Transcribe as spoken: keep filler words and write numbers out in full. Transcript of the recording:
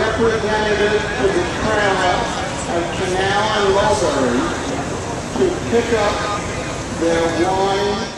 representative to the trailer at Canal and Mulberry to pick up their wine